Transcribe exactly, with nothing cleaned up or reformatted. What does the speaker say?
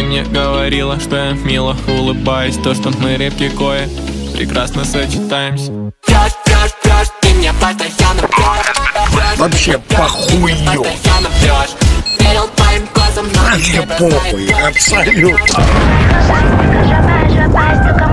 мне говорила, что я мило улыбаюсь. То, что мы репки кое прекрасно сочетаемся. Пьешь, пьешь, пьешь, ты мне постоянно пьешь. Вообще похуй. Постоянно пьешь. Верил твоим глазам, но Вообще похуй, абсолютно.